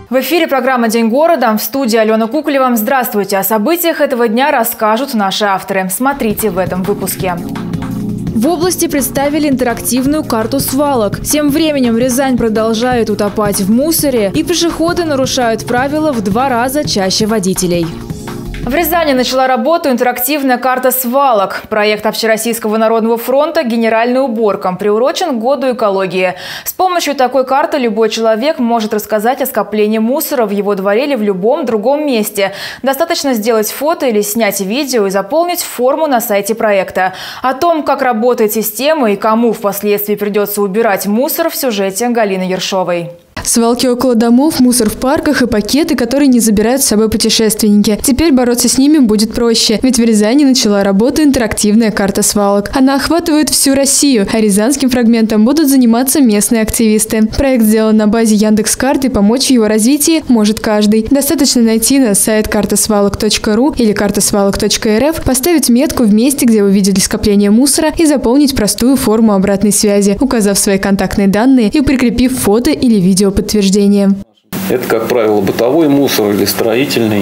В эфире программа «День города». В студии Алена Куколева. Здравствуйте. О событиях этого дня расскажут наши авторы. Смотрите в этом выпуске. В области представили интерактивную карту свалок. Тем временем Рязань продолжает утопать в мусоре, и пешеходы нарушают правила в 2 раза чаще водителей. В Рязани начала работу интерактивная карта свалок. Проект Общероссийского народного фронта «Генеральная уборка» приурочен к году экологии. С помощью такой карты любой человек может рассказать о скоплении мусора в его дворе или в любом другом месте. Достаточно сделать фото или снять видео и заполнить форму на сайте проекта. О том, как работает система и кому впоследствии придется убирать мусор, в сюжете Галины Ершовой. Свалки около домов, мусор в парках и пакеты, которые не забирают с собой путешественники. Теперь бороться с ними будет проще, ведь в Рязани начала работу интерактивная карта свалок. Она охватывает всю Россию, а рязанским фрагментом будут заниматься местные активисты. Проект сделан на базе Яндекс.Карт, и помочь в его развитии может каждый. Достаточно найти на сайт картасвалок.ру или картасвалок.рф, поставить метку в месте, где вы видели скопление мусора, и заполнить простую форму обратной связи, указав свои контактные данные и прикрепив фото или видео подтверждение. Это, как правило, бытовой мусор или строительный.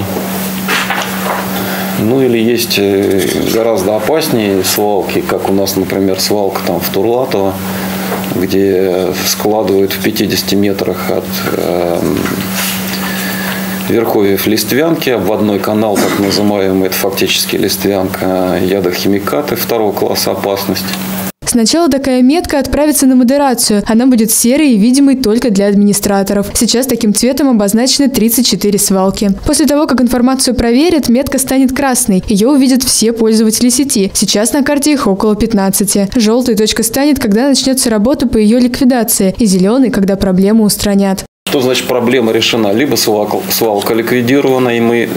Ну или есть гораздо опаснее свалки, как у нас, например, свалка там в Турлатово, где складывают в 50 метрах от верховьев Листвянки, обводной канал, так называемый, это фактически Листвянка, ядохимикаты 2-го класса опасности. Сначала такая метка отправится на модерацию. Она будет серой и видимой только для администраторов. Сейчас таким цветом обозначены 34 свалки. После того, как информацию проверят, метка станет красной. Ее увидят все пользователи сети. Сейчас на карте их около 15. Желтой точка станет, когда начнется работа по ее ликвидации, и зеленой, когда проблему устранят. Что значит проблема решена? Либо свалка ликвидирована, и мы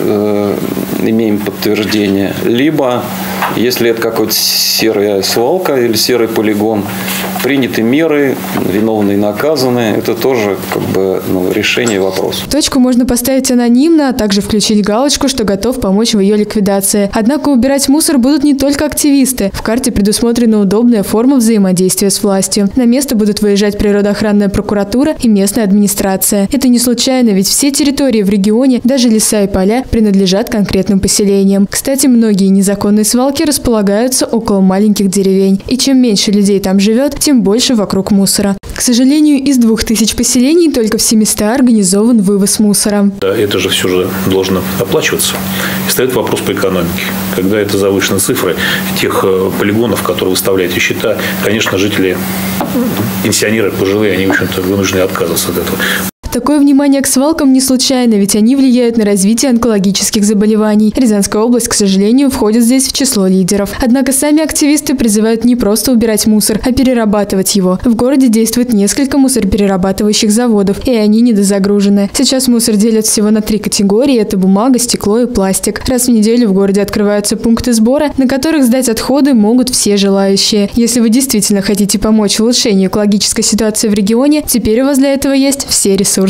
имеем подтверждение, либо, если это какая-то серая свалка или серый полигон, приняты меры, виновные наказаны. Это тоже решение вопроса. Точку можно поставить анонимно, а также включить галочку, что готов помочь в ее ликвидации. Однако убирать мусор будут не только активисты. В карте предусмотрена удобная форма взаимодействия с властью. На место будут выезжать природоохранная прокуратура и местная администрация. Это не случайно, ведь все территории в регионе, даже леса и поля, принадлежат конкретным поселениям. Кстати, многие незаконные свалки располагаются около маленьких деревень. И чем меньше людей там живет, тем больше вокруг мусора. К сожалению, из 2000 поселений только в 700 организован вывоз мусора. Да, это же все же должно оплачиваться. И стоит вопрос по экономике. Когда это завышены цифры тех полигонов, которые выставляют счета, конечно, жители, пенсионеры, пожилые, они, в общем-то, вынуждены отказываться от этого. Такое внимание к свалкам не случайно, ведь они влияют на развитие онкологических заболеваний. Рязанская область, к сожалению, входит здесь в число лидеров. Однако сами активисты призывают не просто убирать мусор, а перерабатывать его. В городе действует несколько мусороперерабатывающих заводов, и они недозагружены. Сейчас мусор делят всего на 3 категории – это бумага, стекло и пластик. Раз в неделю в городе открываются пункты сбора, на которых сдать отходы могут все желающие. Если вы действительно хотите помочь в улучшении экологической ситуации в регионе, теперь у вас для этого есть все ресурсы.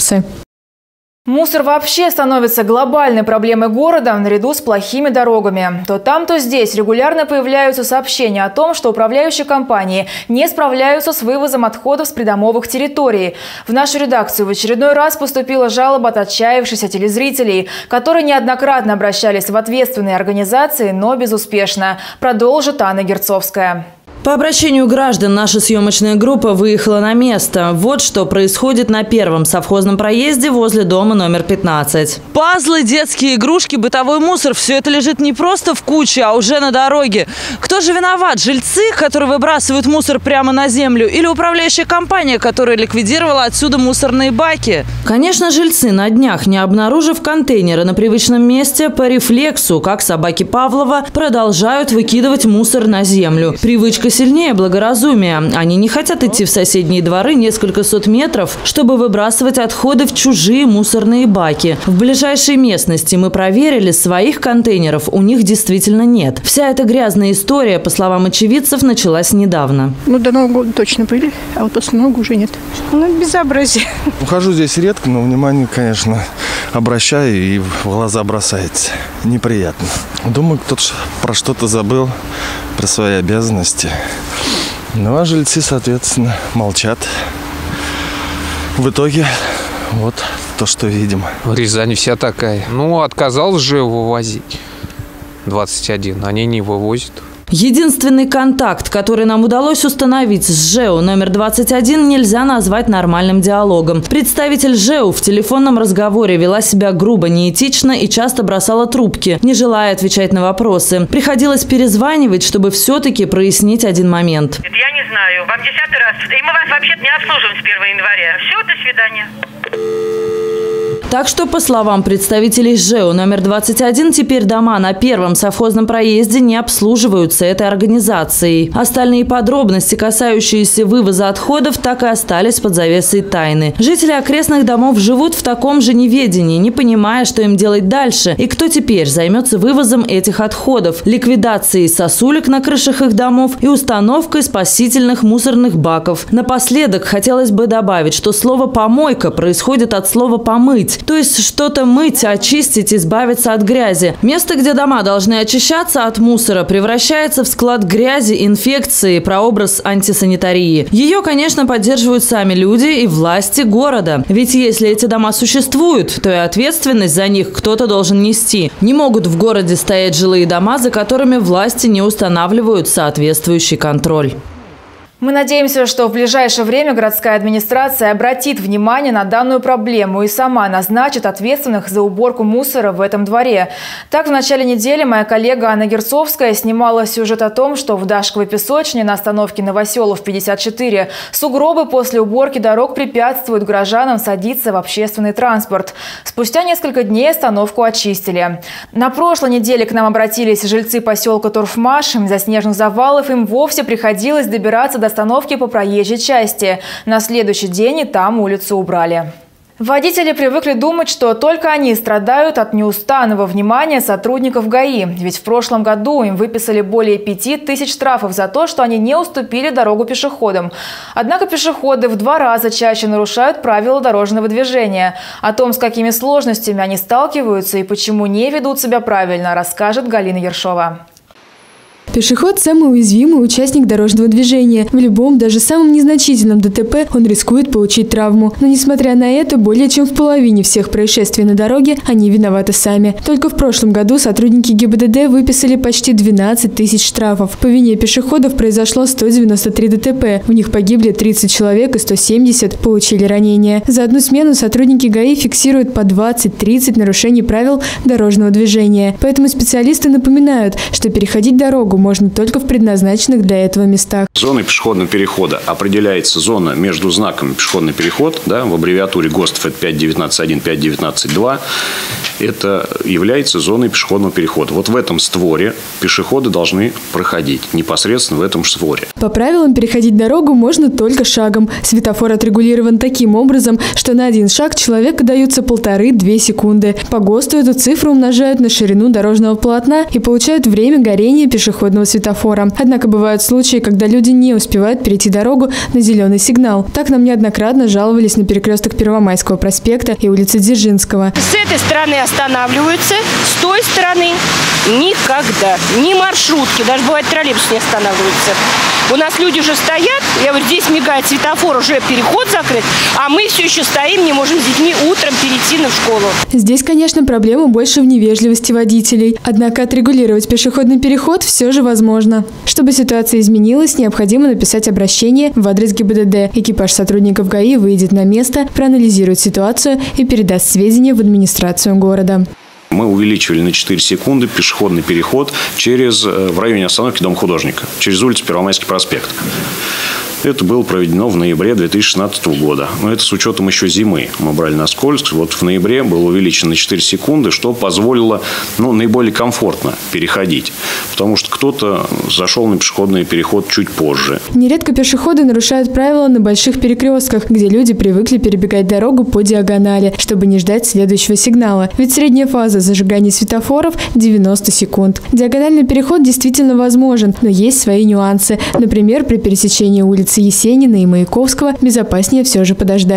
Мусор вообще становится глобальной проблемой города наряду с плохими дорогами. То там, то здесь регулярно появляются сообщения о том, что управляющие компании не справляются с вывозом отходов с придомовых территорий. В нашу редакцию в очередной раз поступила жалоба от отчаявшихся телезрителей, которые неоднократно обращались в ответственные организации, но безуспешно. Продолжит Анна Герцовская. По обращению граждан наша съемочная группа выехала на место. Вот что происходит на первом совхозном проезде возле дома номер 15. Пазлы, детские игрушки, бытовой мусор – все это лежит не просто в куче, а уже на дороге. Кто же виноват? Жильцы, которые выбрасывают мусор прямо на землю, или управляющая компания, которая ликвидировала отсюда мусорные баки? Конечно, жильцы, на днях, не обнаружив контейнеры на привычном месте, по рефлексу, как собаки Павлова, продолжают выкидывать мусор на землю. Привычка сильнее благоразумия. Они не хотят идти в соседние дворы несколько сот метров, чтобы выбрасывать отходы в чужие мусорные баки. В ближайшей местности мы проверили, своих контейнеров у них действительно нет. Вся эта грязная история, по словам очевидцев, началась недавно. До Нового года точно были, а вот после Нового уже нет. Безобразие. Ухожу здесь редко, но внимание, конечно, обращаю, и в глаза бросается. Неприятно. Думаю, кто-то про что-то забыл, про свои обязанности. Ну, а жильцы, соответственно, молчат. В итоге вот то, что видим. Рязань вся такая. Ну, отказалась же вывозить 21, они не вывозят. Единственный контакт, который нам удалось установить с ЖЭУ номер 21, нельзя назвать нормальным диалогом. Представитель ЖЭУ в телефонном разговоре вела себя грубо, неэтично и часто бросала трубки, не желая отвечать на вопросы. Приходилось перезванивать, чтобы все-таки прояснить один момент. Я не знаю, вам 10-й раз. И мы вас вообще-то не обслуживаем с 1 января. Все, до свидания. Так что, по словам представителей ЖЭУ номер 21, теперь дома на первом совхозном проезде не обслуживаются этой организацией. Остальные подробности, касающиеся вывоза отходов, так и остались под завесой тайны. Жители окрестных домов живут в таком же неведении, не понимая, что им делать дальше и кто теперь займется вывозом этих отходов, ликвидацией сосулек на крышах их домов и установкой спасительных мусорных баков. Напоследок хотелось бы добавить, что слово «помойка» происходит от слова «помыть». То есть что-то мыть, очистить, избавиться от грязи. Место, где дома должны очищаться от мусора, превращается в склад грязи, инфекции, прообраз антисанитарии. Ее, конечно, поддерживают сами люди и власти города. Ведь если эти дома существуют, то и ответственность за них кто-то должен нести. Не могут в городе стоять жилые дома, за которыми власти не устанавливают соответствующий контроль. Мы надеемся, что в ближайшее время городская администрация обратит внимание на данную проблему и сама назначит ответственных за уборку мусора в этом дворе. Так, в начале недели моя коллега Анна Герцовская снимала сюжет о том, что в Дашковой песочне на остановке Новоселов 54 сугробы после уборки дорог препятствуют горожанам садиться в общественный транспорт. Спустя несколько дней остановку очистили. На прошлой неделе к нам обратились жильцы поселка Торфмаш. Из-за снежных завалов им вовсе приходилось добираться до остановки по проезжей части. На следующий день и там улицу убрали. Водители привыкли думать, что только они страдают от неустанного внимания сотрудников ГАИ. Ведь в прошлом году им выписали более 5000 штрафов за то, что они не уступили дорогу пешеходам. Однако пешеходы в 2 раза чаще нарушают правила дорожного движения. О том, с какими сложностями они сталкиваются и почему не ведут себя правильно, расскажет Галина Ершова. Пешеход – самый уязвимый участник дорожного движения. В любом, даже самом незначительном ДТП он рискует получить травму. Но несмотря на это, более чем в половине всех происшествий на дороге они виноваты сами. Только в прошлом году сотрудники ГИБДД выписали почти 12 тысяч штрафов. По вине пешеходов произошло 193 ДТП. В них погибли 30 человек и 170 получили ранения. За одну смену сотрудники ГАИ фиксируют по 20-30 нарушений правил дорожного движения. Поэтому специалисты напоминают, что переходить дорогу можно только в предназначенных для этого местах. Зоной пешеходного перехода определяется зона между знаками «пешеходный переход», да, в аббревиатуре ГОСТов это 5.19.1, 5.19.2. Это является зоной пешеходного перехода. Вот в этом створе пешеходы должны проходить, непосредственно в этом створе. По правилам переходить дорогу можно только шагом. Светофор отрегулирован таким образом, что на один шаг человеку даются 1,5–2 секунды. По ГОСТу эту цифру умножают на ширину дорожного полотна и получают время горения пешеходного светофора. Однако бывают случаи, когда люди не успевают перейти дорогу на зеленый сигнал. Так нам неоднократно жаловались на перекресток Первомайского проспекта и улицы Дзержинского. С этой стороны останавливаются, с той стороны никогда. Ни маршрутки, даже бывает троллейбус не останавливаются. У нас люди уже стоят, я вот здесь мигает светофор, уже переход закрыт, а мы все еще стоим, не можем с детьми утром перейти в школу. Здесь, конечно, проблема больше в невежливости водителей. Однако отрегулировать пешеходный переход все же возможно. Чтобы ситуация изменилась, необходимо написать обращение в адрес ГИБДД. Экипаж сотрудников ГАИ выйдет на место, проанализирует ситуацию и передаст сведения в администрацию города. Мы увеличивали на 4 секунды пешеходный переход в районе остановки Дом художника, через улицу Первомайский проспект. Это было проведено в ноябре 2016 года. Но это с учетом еще зимы. Мы брали на скользкость. Вот в ноябре было увеличено на 4 секунды, что позволило наиболее комфортно переходить. Потому что кто-то зашел на пешеходный переход чуть позже. Нередко пешеходы нарушают правила на больших перекрестках, где люди привыкли перебегать дорогу по диагонали, чтобы не ждать следующего сигнала. Ведь средняя фаза зажигания светофоров – 90 секунд. Диагональный переход действительно возможен, но есть свои нюансы. Например, при пересечении улиц Есенина и Маяковского безопаснее все же подождать.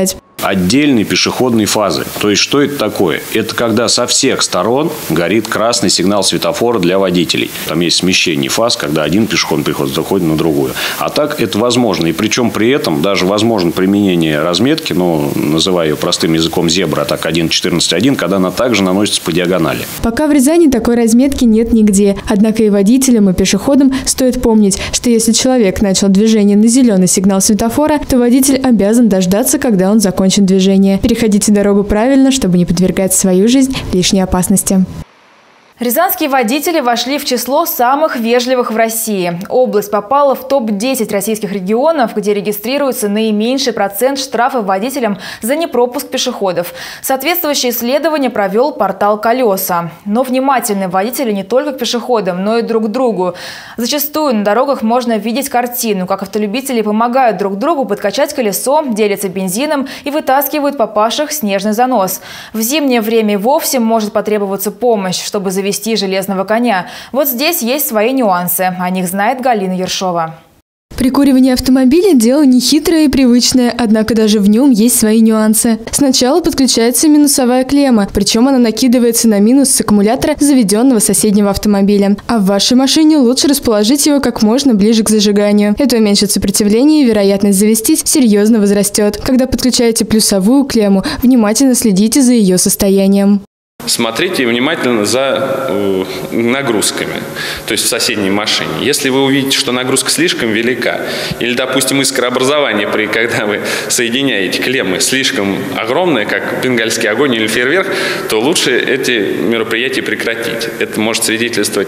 отдельной пешеходной фазы. То есть, что это такое? Это когда со всех сторон горит красный сигнал светофора для водителей. Там есть смещение фаз, когда один пешеходный переход заходит на другую. А так это возможно. И причем при этом даже возможно применение разметки, называя ее простым языком зебра, а так 1.14.1, когда она также наносится по диагонали. Пока в Рязани такой разметки нет нигде. Однако и водителям, и пешеходам стоит помнить, что если человек начал движение на зеленый сигнал светофора, то водитель обязан дождаться, когда он закончит движение. Переходите дорогу правильно, чтобы не подвергать свою жизнь лишней опасности. Рязанские водители вошли в число самых вежливых в России. Область попала в топ-10 российских регионов, где регистрируется наименьший процент штрафов водителям за непропуск пешеходов. Соответствующее исследование провел портал «Колеса». Но внимательны водители не только к пешеходам, но и друг к другу. Зачастую на дорогах можно видеть картину, как автолюбители помогают друг другу подкачать колесо, делятся бензином и вытаскивают попавших в снежный занос. В зимнее время и вовсе может потребоваться помощь, чтобы завести железного коня. Вот здесь есть свои нюансы. О них знает Галина Ершова. Прикуривание автомобиля – дело нехитрое и привычное, однако даже в нем есть свои нюансы. Сначала подключается минусовая клемма, причем она накидывается на минус с аккумулятора заведенного соседнего автомобиля. А в вашей машине лучше расположить его как можно ближе к зажиганию. Это уменьшит сопротивление и вероятность завестись серьезно возрастет. Когда подключаете плюсовую клемму, внимательно следите за ее состоянием. Смотрите внимательно за нагрузками, то есть в соседней машине. Если вы увидите, что нагрузка слишком велика, или, допустим, искрообразование, когда вы соединяете клеммы, слишком огромное, как бенгальский огонь или фейерверк, то лучше эти мероприятия прекратить. Это может свидетельствовать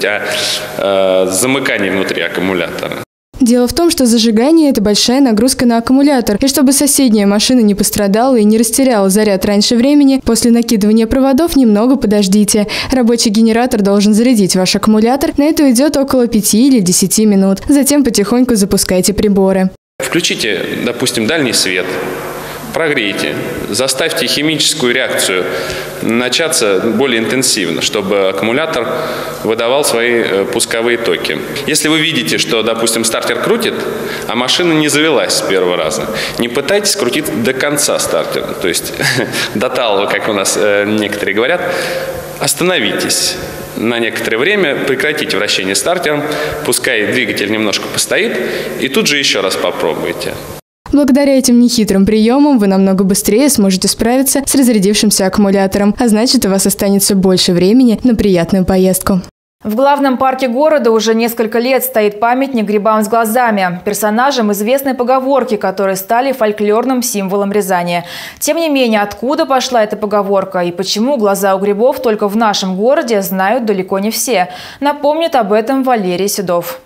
о замыкании внутри аккумулятора. Дело в том, что зажигание – это большая нагрузка на аккумулятор. И чтобы соседняя машина не пострадала и не растеряла заряд раньше времени, после накидывания проводов немного подождите. Рабочий генератор должен зарядить ваш аккумулятор. На это уйдет около 5 или 10 минут. Затем потихоньку запускайте приборы. Включите, допустим, дальний свет. Прогрейте, заставьте химическую реакцию начаться более интенсивно, чтобы аккумулятор выдавал свои пусковые токи. Если вы видите, что, допустим, стартер крутит, а машина не завелась с первого раза, не пытайтесь крутить до конца стартера, то есть до талого, как у нас некоторые говорят, остановитесь. На некоторое время прекратите вращение стартером, пускай двигатель немножко постоит, и тут же еще раз попробуйте. Благодаря этим нехитрым приемам вы намного быстрее сможете справиться с разрядившимся аккумулятором, а значит, у вас останется больше времени на приятную поездку. В главном парке города уже несколько лет стоит памятник грибам с глазами, персонажам известной поговорки, которые стали фольклорным символом Рязани. Тем не менее, откуда пошла эта поговорка и почему глаза у грибов только в нашем городе, знают далеко не все. Напомнит об этом Валерий Седов.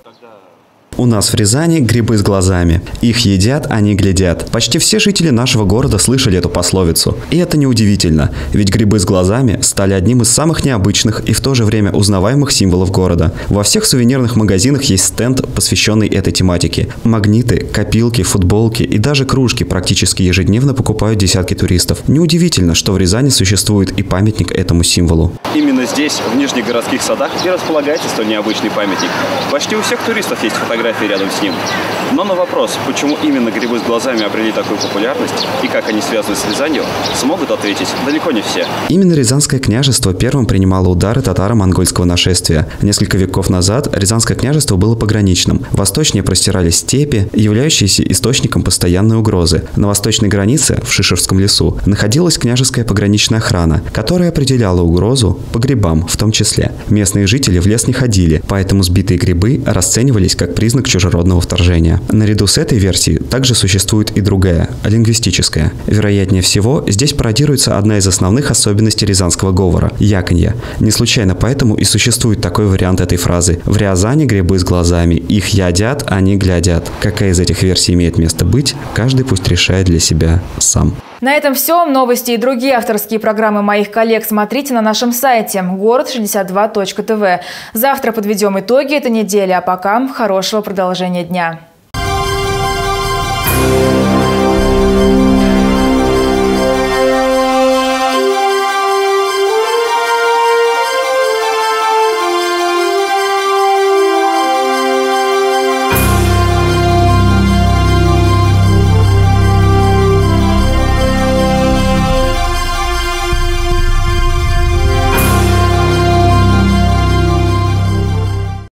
У нас в Рязани грибы с глазами. Их едят, они глядят. Почти все жители нашего города слышали эту пословицу. И это неудивительно, ведь грибы с глазами стали одним из самых необычных и в то же время узнаваемых символов города. Во всех сувенирных магазинах есть стенд, посвященный этой тематике. Магниты, копилки, футболки и даже кружки практически ежедневно покупают десятки туристов. Неудивительно, что в Рязани существует и памятник этому символу. Именно здесь, в Нижних городских садах, и располагается столь необычный памятник. Почти у всех туристов есть фотографии рядом с ним. Но на вопрос, почему именно грибы с глазами обрели такую популярность и как они связаны с Рязанью, смогут ответить далеко не все. Именно Рязанское княжество первым принимало удары татаро-монгольского нашествия. Несколько веков назад Рязанское княжество было пограничным. Восточнее простирались степи, являющиеся источником постоянной угрозы. На восточной границе, в Шишерском лесу, находилась княжеская пограничная охрана, которая определяла угрозу по грибам в том числе. Местные жители в лес не ходили, поэтому сбитые грибы расценивались как признак чужеродного вторжения. Наряду с этой версией также существует и другая, лингвистическая. Вероятнее всего, здесь пародируется одна из основных особенностей рязанского говора – яканье. Не случайно поэтому и существует такой вариант этой фразы. В Рязани грибы с глазами, их едят, они глядят. Какая из этих версий имеет место быть, каждый пусть решает для себя сам. На этом все. Новости и другие авторские программы моих коллег смотрите на нашем сайте город62.тв. Завтра подведем итоги этой недели, а пока хорошего продолжения дня.